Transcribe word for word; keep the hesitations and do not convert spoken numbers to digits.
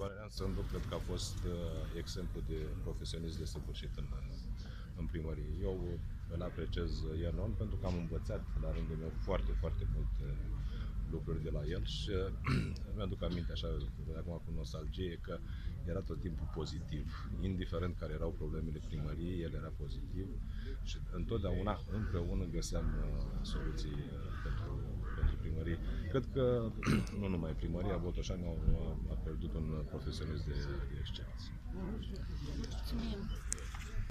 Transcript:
părerea însă, nu cred că a fost uh, exemplu de profesionist de săvârșit în, în primărie. Eu îl apreciez enorm pentru că am învățat la rândul meu foarte, foarte multe lucruri de la el și mi-aduc aminte așa, de acum cu nostalgie, că era tot timpul pozitiv. Indiferent care erau problemele primăriei, el era pozitiv și întotdeauna împreună găseam uh, soluții uh, pentru, pentru primărie. Cred că nu numai primăria Botoșani au, a pierdut un profesionist de, de excelență. Mulțumim!